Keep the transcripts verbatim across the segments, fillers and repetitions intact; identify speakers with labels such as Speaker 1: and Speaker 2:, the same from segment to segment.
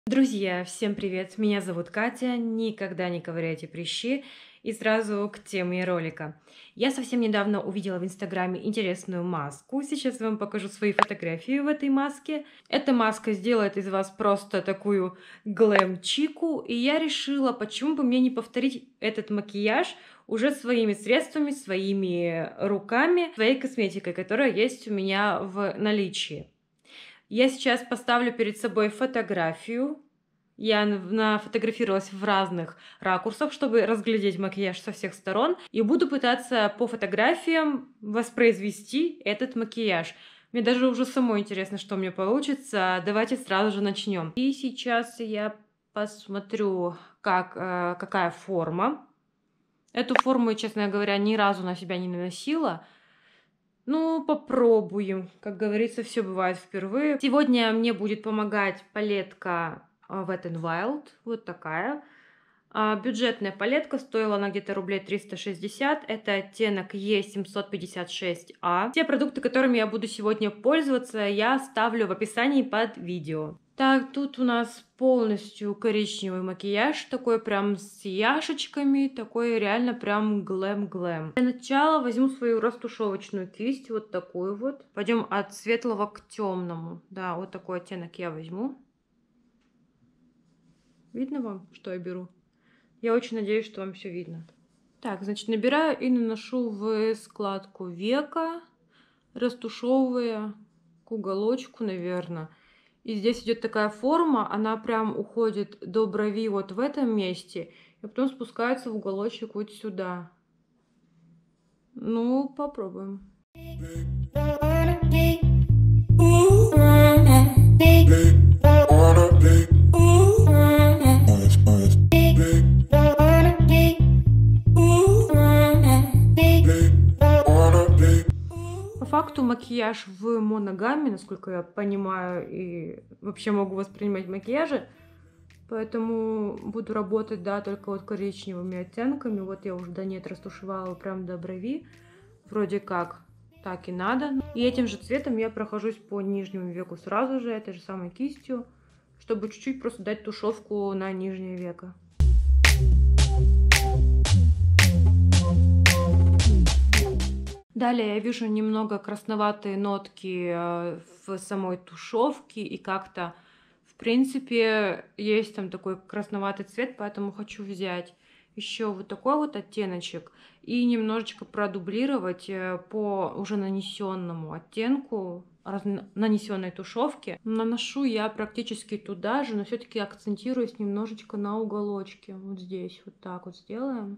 Speaker 1: Друзья, всем привет! Меня зовут Катя, никогда не ковыряйте прыщи. И сразу к теме ролика. Я совсем недавно увидела в инстаграме интересную маску. Сейчас я вам покажу свои фотографии в этой маске. Эта маска сделает из вас просто такую глэм-чику. И я решила, почему бы мне не повторить этот макияж уже своими средствами, своими руками, своей косметикой, которая есть у меня в наличии. Я сейчас поставлю перед собой фотографию. Я нафотографировалась в разных ракурсах, чтобы разглядеть макияж со всех сторон. И буду пытаться по фотографиям воспроизвести этот макияж. Мне даже уже самой интересно, что мне получится. Давайте сразу же начнем. И сейчас я посмотрю, как, э, какая форма. Эту форму, честно говоря, ни разу на себя не наносила. Ну, попробуем. Как говорится, все бывает впервые. Сегодня мне будет помогать палетка Wet n Wild. Вот такая. А, бюджетная палетка. Стоила она где-то рублей триста шестьдесят. Это оттенок Е семьсот пятьдесят шесть А. Все продукты, которыми я буду сегодня пользоваться, я оставлю в описании под видео. Так, тут у нас полностью коричневый макияж, такой прям с яшечками, такой реально прям глэм-глэм. Для начала возьму свою растушевочную кисть, вот такую вот. Пойдем от светлого к темному. Да, вот такой оттенок я возьму. Видно вам, что я беру? Я очень надеюсь, что вам все видно. Так, значит, набираю и наношу в складку века, растушевывая к уголочку, наверное. И здесь идет такая форма, она прям уходит до брови вот в этом месте, и потом спускается в уголочек вот сюда. Ну, попробуем. По факту макияж в моногамме, насколько я понимаю и вообще могу воспринимать макияжи, поэтому буду работать, да, только вот коричневыми оттенками. Вот я уже до нет растушевала прям до брови, вроде как так и надо. И этим же цветом я прохожусь по нижнему веку сразу же, этой же самой кистью, чтобы чуть-чуть просто дать тушевку на нижнее веко. Далее я вижу немного красноватые нотки в самой тушевке, и как-то, в принципе, есть там такой красноватый цвет, поэтому хочу взять еще вот такой вот оттеночек и немножечко продублировать по уже нанесенному оттенку нанесенной тушевки. Наношу я практически туда же, но все-таки акцентируюсь немножечко на уголочке. Вот здесь вот так вот сделаем.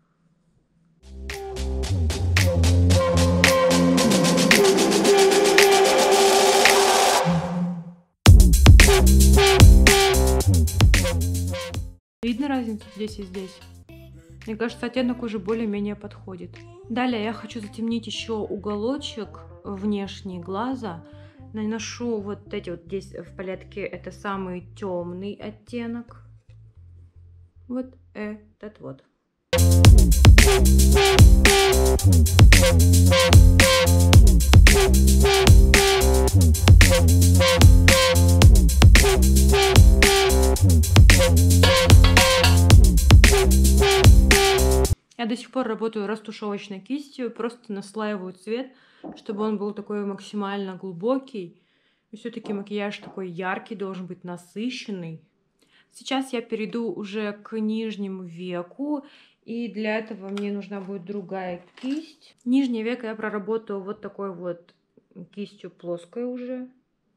Speaker 1: Видно разницу здесь и здесь? Мне кажется, оттенок уже более-менее подходит. Далее я хочу затемнить еще уголочек внешний глаза. Наношу вот эти вот здесь в палетке, это самый темный оттенок. Вот этот вот. Я до сих пор работаю растушевочной кистью, просто наслаиваю цвет, чтобы он был такой максимально глубокий. И все-таки макияж такой яркий, должен быть насыщенный. Сейчас я перейду уже к нижнему веку, и для этого мне нужна будет другая кисть. Нижнее веко я проработаю вот такой вот кистью плоской уже.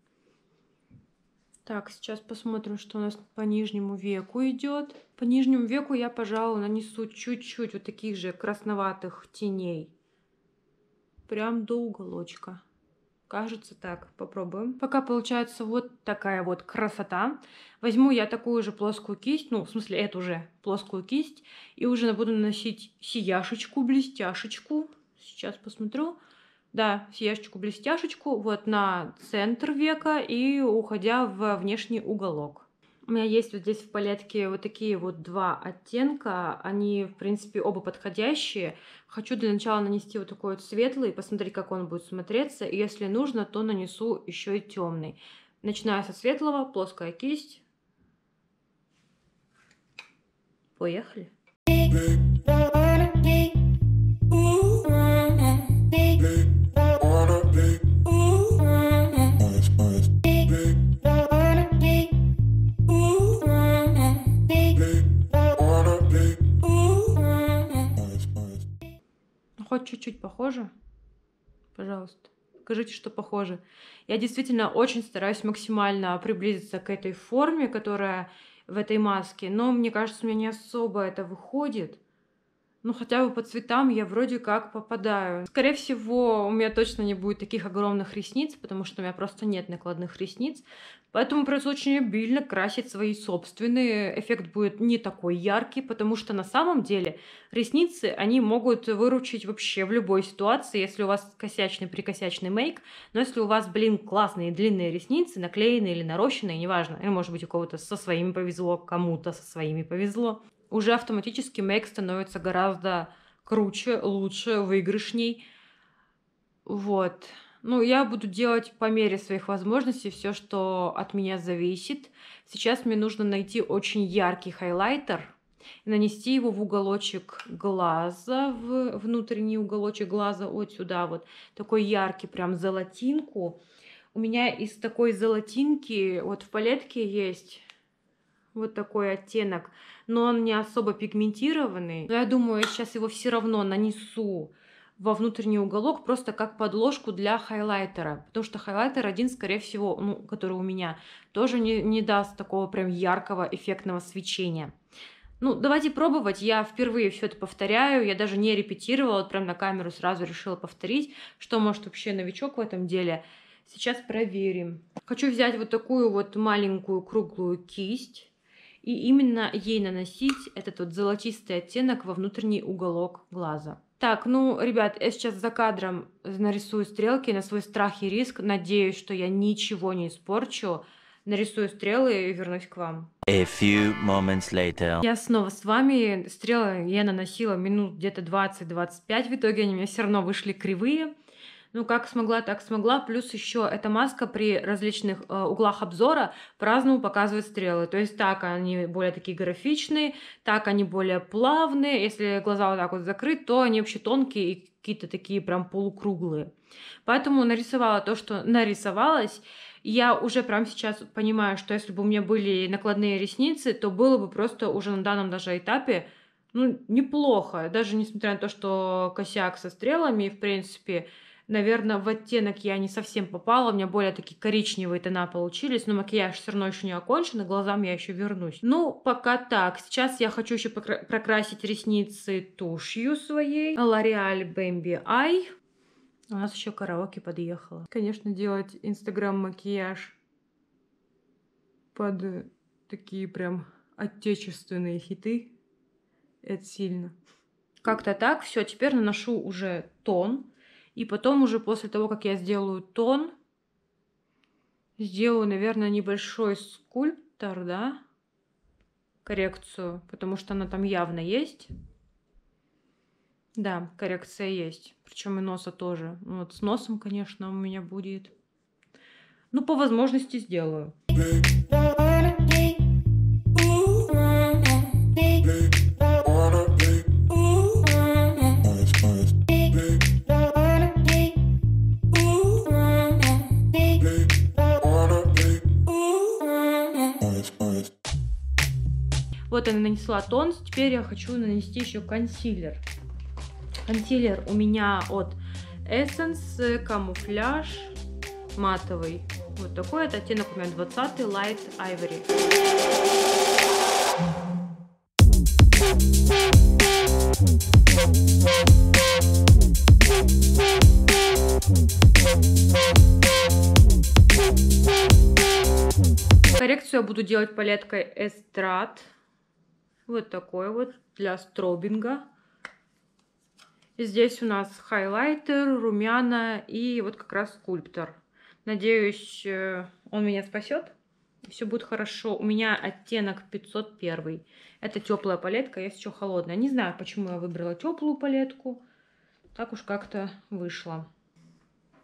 Speaker 1: Так, сейчас посмотрим, что у нас по нижнему веку идет. По нижнему веку я, пожалуй, нанесу чуть-чуть вот таких же красноватых теней. Прям до уголочка. Кажется так. Попробуем. Пока получается вот такая вот красота. Возьму я такую же плоскую кисть, ну, в смысле, эту же плоскую кисть, и уже буду наносить сияшечку, блестяшечку. Сейчас посмотрю. Да, сияшечку-блестяшечку вот на центр века и уходя в внешний уголок. У меня есть вот здесь в палетке вот такие вот два оттенка. Они, в принципе, оба подходящие. Хочу для начала нанести вот такой вот светлый, посмотреть, как он будет смотреться. И если нужно, то нанесу еще и темный. Начиная со светлого, плоская кисть. Поехали. Хоть чуть-чуть похоже? Пожалуйста, скажите, что похоже. Я действительно очень стараюсь максимально приблизиться к этой форме, которая в этой маске, но мне кажется, у меня не особо это выходит. Ну, хотя бы по цветам я вроде как попадаю. Скорее всего, у меня точно не будет таких огромных ресниц, потому что у меня просто нет накладных ресниц. Поэтому придется очень обильно красить свои собственные. Эффект будет не такой яркий, потому что на самом деле ресницы, они могут выручить вообще в любой ситуации, если у вас косячный-прикосячный мейк. Но если у вас, блин, классные длинные ресницы, наклеенные или нарощенные, неважно, или может быть у кого-то со своими повезло, кому-то со своими повезло, уже автоматически мейк становится гораздо круче, лучше, выигрышней. Вот. Ну, я буду делать по мере своих возможностей все, что от меня зависит. Сейчас мне нужно найти очень яркий хайлайтер и нанести его в уголочек глаза, в внутренний уголочек глаза, вот сюда вот. Такой яркий, прям золотинку. У меня из такой золотинки вот в палетке есть вот такой оттенок, но он не особо пигментированный. Но я думаю, я сейчас его все равно нанесу во внутренний уголок, просто как подложку для хайлайтера. Потому что хайлайтер один, скорее всего, ну, который у меня, тоже не, не даст такого прям яркого, эффектного свечения. Ну, давайте пробовать. Я впервые все это повторяю. Я даже не репетировала, вот прям на камеру сразу решила повторить, что может вообще новичок в этом деле. Сейчас проверим. Хочу взять вот такую вот маленькую круглую кисть и именно ей наносить этот вот золотистый оттенок во внутренний уголок глаза. Так, ну, ребят, я сейчас за кадром нарисую стрелки на свой страх и риск. Надеюсь, что я ничего не испорчу. Нарисую стрелы и вернусь к вам.
Speaker 2: A few moments later.
Speaker 1: Я снова с вами. Стрелы я наносила минут где-то двадцать-двадцать пять. В итоге они у меня все равно вышли кривые. Ну, как смогла, так смогла. Плюс еще эта маска при различных э, углах обзора по-разному показывает стрелы. То есть так они более такие графичные, так они более плавные. Если глаза вот так вот закрыть, то они вообще тонкие и какие-то такие прям полукруглые. Поэтому нарисовала то, что нарисовалось. Я уже прямо сейчас понимаю, что если бы у меня были накладные ресницы, то было бы просто уже на данном даже этапе, ну, неплохо. Даже несмотря на то, что косяк со стрелами, в принципе, наверное, в оттенок я не совсем попала. У меня более такие коричневые тона получились, но макияж все равно еще не окончен, и к глазам я еще вернусь. Ну, пока так. Сейчас я хочу еще прокрасить ресницы тушью своей. L'Oreal Bambi Eye. У нас еще караоке подъехало. Конечно, делать инстаграм-макияж под такие прям отечественные хиты — это сильно. Как-то так. Все, теперь наношу уже тон. И потом уже после того, как я сделаю тон, сделаю, наверное, небольшой скульптор, да, коррекцию, потому что она там явно есть. Да, коррекция есть. Причем и носа тоже. Ну, вот с носом, конечно, у меня будет. Ну, по возможности сделаю. Вот я нанесла тон. Теперь я хочу нанести еще консилер. Консилер у меня от Essence Camouflage матовый. Вот такой это оттенок у меня двадцатый Light Ivory. Коррекцию я буду делать палеткой Estrade. Вот такой вот для стробинга. Здесь у нас хайлайтер, румяна и вот как раз скульптор. Надеюсь, он меня спасет. Все будет хорошо. У меня оттенок пятьсот один. Это теплая палетка, есть еще холодная. Не знаю, почему я выбрала теплую палетку. Так уж как-то вышло.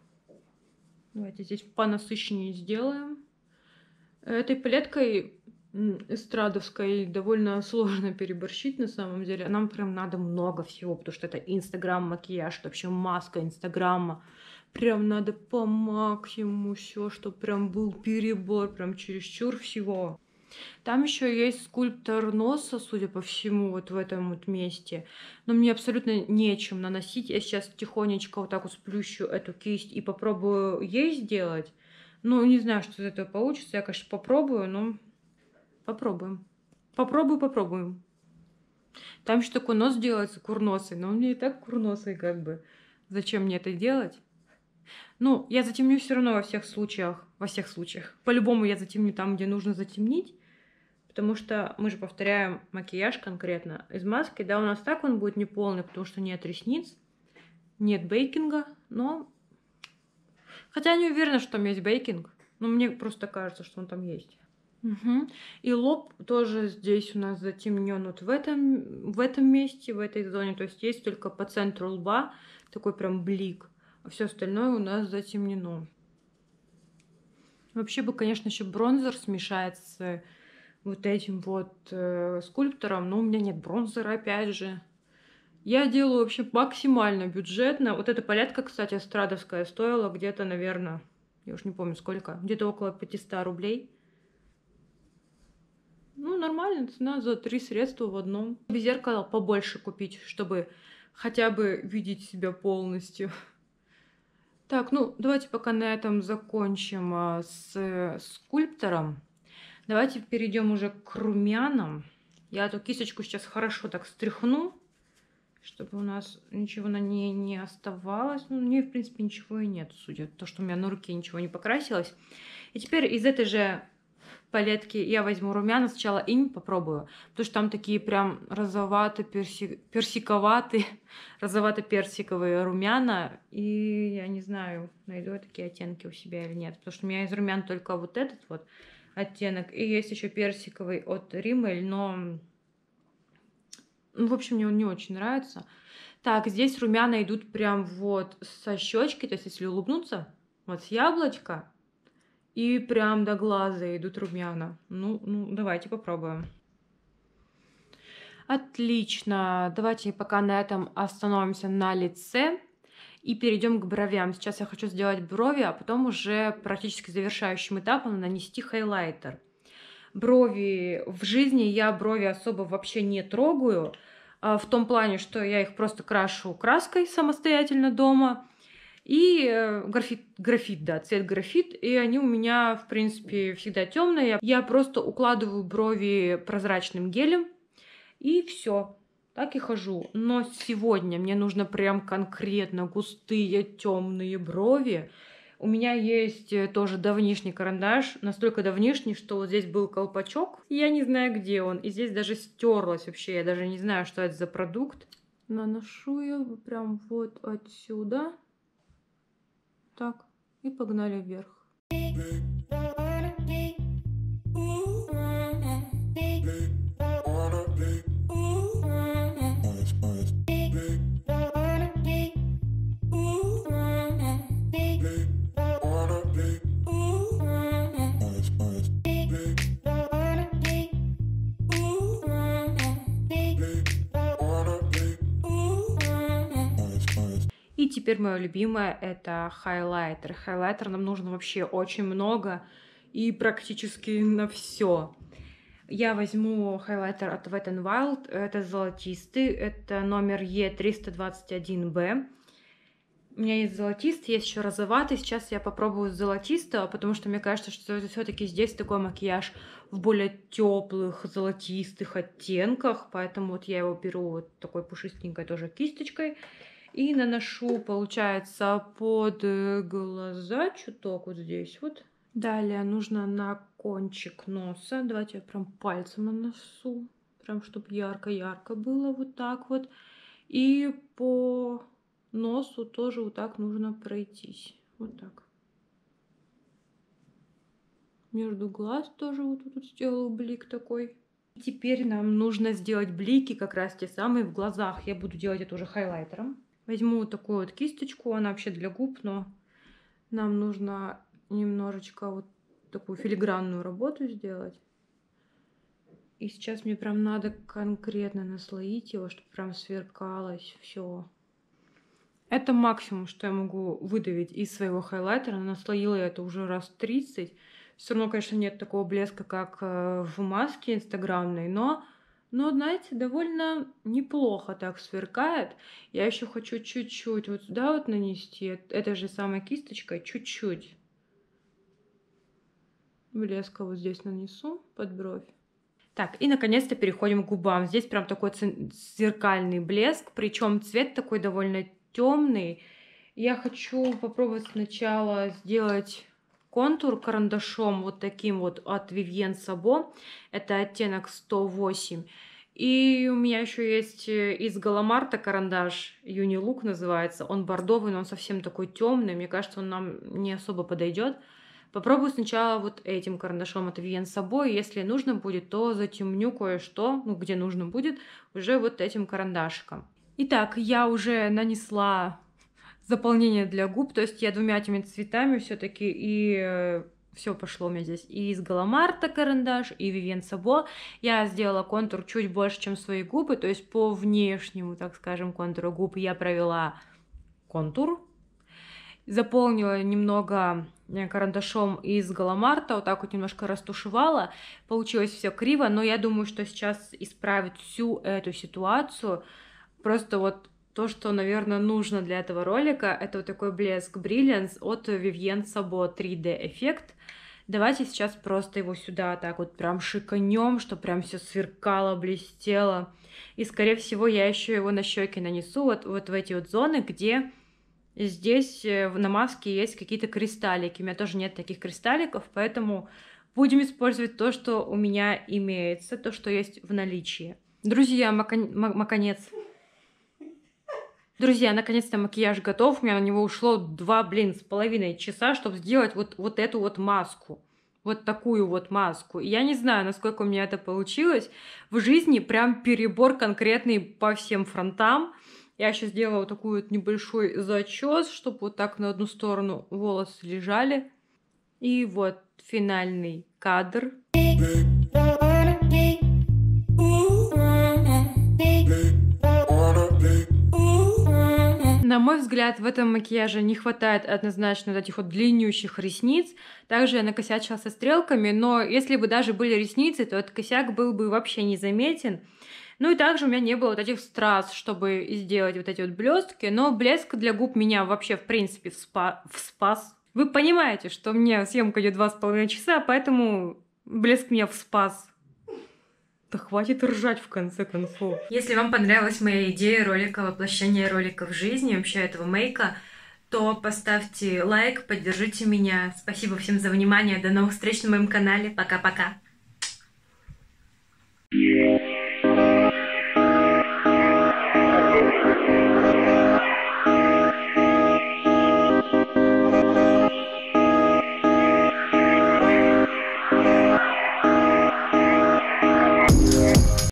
Speaker 1: Давайте здесь понасыщеннее сделаем. Этой палеткой м, эстрадовской довольно сложно переборщить на самом деле. Нам прям надо много всего, потому что это инстаграм-макияж, это вообще маска инстаграма. Прям надо по максимуму все, чтобы прям был перебор, прям чересчур всего. Там еще есть скульптор носа, судя по всему, вот в этом вот месте. Но мне абсолютно нечем наносить. Я сейчас тихонечко вот так вот сплющу эту кисть и попробую ей сделать. Ну, не знаю, что из этого получится. Я, конечно, попробую, но попробуем. Попробую, попробуем. Там еще такой нос делается курносый, но он мне и так курносый как бы. Зачем мне это делать? Ну, я затемню все равно во всех случаях. Во всех случаях. По-любому я затемню там, где нужно затемнить. Потому что мы же повторяем макияж конкретно из маски. Да, у нас так он будет неполный, потому что нет ресниц, нет бейкинга. Но... Хотя я не уверена, что там есть бейкинг. Но мне просто кажется, что он там есть. Угу. И лоб тоже здесь у нас затемнен вот в этом, в этом месте, в этой зоне. То есть есть только по центру лба такой прям блик. А все остальное у нас затемнено. Вообще бы, конечно, еще бронзер смешать с вот этим вот э, скульптором, но у меня нет бронзера, опять же. Я делаю вообще максимально бюджетно. Вот эта палетка, кстати, эстрадовская, стоила где-то, наверное, я уж не помню сколько, где-то около пятисот рублей. Ну, нормально, цена за три средства в одном. Без зеркала побольше купить, чтобы хотя бы видеть себя полностью. Так, ну, давайте пока на этом закончим а, с э, скульптором. Давайте перейдем уже к румянам. Я эту кисточку сейчас хорошо так стряхну, чтобы у нас ничего на ней не оставалось. Ну, на ней, в принципе, ничего и нет, судя по тому, что у меня на руке ничего не покрасилось. И теперь из этой же палетки я возьму румяна. Сначала ими попробую, потому что там такие прям розовато-персиковатые, розовато-персиковые румяна. И я не знаю, найду я такие оттенки у себя или нет. Потому что у меня из румян только вот этот вот оттенок. И есть еще персиковый от Rimmel, но... Ну, в общем, мне он не очень нравится. Так, здесь румяна идут прям вот со щечки. То есть, если улыбнуться, вот с яблочка, и прям до глаза идут румяна. Ну, ну, давайте попробуем. Отлично. Давайте пока на этом остановимся на лице. И перейдем к бровям. Сейчас я хочу сделать брови, а потом уже практически завершающим этапом нанести хайлайтер. Брови в жизни я брови особо вообще не трогаю. В том плане, что я их просто крашу краской самостоятельно дома. И графит, графит, да, цвет графит. И они у меня, в принципе, всегда темные. Я просто укладываю брови прозрачным гелем. И все. Так и хожу. Но сегодня мне нужно прям конкретно густые темные брови. У меня есть тоже давнишний карандаш. Настолько давнишний, что вот здесь был колпачок. Я не знаю, где он. И здесь даже стерлась вообще. Я даже не знаю, что это за продукт. Наношу я прям вот отсюда. Так. И погнали вверх. И теперь мое любимое — это хайлайтер. Хайлайтер нам нужно вообще очень много и практически на все. Я возьму хайлайтер от Wet n Wild. Это золотистый, это номер Е триста двадцать один Б. У меня есть золотистый, есть еще розоватый. Сейчас я попробую золотистого, потому что мне кажется, что все-таки здесь такой макияж в более теплых золотистых оттенках. Поэтому вот я его беру вот такой пушистенькой тоже кисточкой. И наношу, получается, под глаза чуток вот здесь вот. Далее нужно на кончик носа. Давайте я прям пальцем нанесу. Прям, чтобы ярко-ярко было вот так вот. И по носу тоже вот так нужно пройтись. Вот так. Между глаз тоже вот тут сделаю блик такой. Теперь нам нужно сделать блики, как раз те самые в глазах. Я буду делать это уже хайлайтером. Возьму вот такую вот кисточку, она вообще для губ, но нам нужно немножечко вот такую филигранную работу сделать. И сейчас мне прям надо конкретно наслоить его, чтобы прям сверкалось все. Это максимум, что я могу выдавить из своего хайлайтера. Наслоила я это уже раз тридцать. Все равно, конечно, нет такого блеска, как в маске инстаграмной, но, но, знаете, довольно неплохо так сверкает. Я еще хочу чуть-чуть вот сюда вот нанести, этой же самой кисточкой, чуть-чуть блеска вот здесь нанесу под бровь. Так, и наконец-то переходим к губам. Здесь прям такой зеркальный блеск, причем цвет такой довольно темный. Я хочу попробовать сначала сделать контур карандашом вот таким вот от Vivienne Sabo. Это оттенок сто восемь. И у меня еще есть из Галамарта карандаш, Unilook называется. Он бордовый, но он совсем такой темный. Мне кажется, он нам не особо подойдет. Попробую сначала вот этим карандашом от Vivienne Sabo. Если нужно будет, то затемню кое-что, ну, где нужно будет, уже вот этим карандашиком. Итак, я уже нанесла заполнение для губ, то есть я двумя этими цветами все-таки, и э, все пошло у меня здесь. И из Галамарта карандаш, и Vivienne Sabo. Я сделала контур чуть больше, чем свои губы, то есть по внешнему, так скажем, контуру губ я провела контур. Заполнила немного карандашом из Галамарта, вот так вот немножко растушевала. Получилось все криво, но я думаю, что сейчас исправить всю эту ситуацию. Просто вот то, что, наверное, нужно для этого ролика, это вот такой блеск Brilliance от Vivienne Sabo три дэ эффект. Давайте сейчас просто его сюда так вот прям шиканем, чтобы прям все сверкало, блестело. И, скорее всего, я еще его на щеки нанесу, вот, вот в эти вот зоны, где здесь на маске есть какие-то кристаллики. У меня тоже нет таких кристалликов, поэтому будем использовать то, что у меня имеется, то, что есть в наличии. Друзья, маконец. Друзья, наконец-то макияж готов. У меня на него ушло два, блин, с половиной часа, чтобы сделать вот, вот эту вот маску. Вот такую вот маску. И я не знаю, насколько у меня это получилось. В жизни прям перебор конкретный по всем фронтам. Я сейчас сделала вот такой вот небольшой зачес, чтобы вот так на одну сторону волосы лежали. И вот финальный кадр. На мой взгляд, в этом макияже не хватает однозначно вот этих вот длиннющих ресниц. Также я накосячила со стрелками, но если бы даже были ресницы, то этот косяк был бы вообще незаметен. Ну и также у меня не было вот этих страз, чтобы сделать вот эти вот блестки, но блеск для губ меня вообще в принципе вспа спас. Вы понимаете, что мне съемка идет два с половиной часа, поэтому блеск меня спас. Да хватит ржать в конце концов. Если вам понравилась моя идея ролика, воплощение ролика в жизни, вообще этого мейка, то поставьте лайк, поддержите меня. Спасибо всем за внимание. До новых встреч на моем канале. Пока-пока.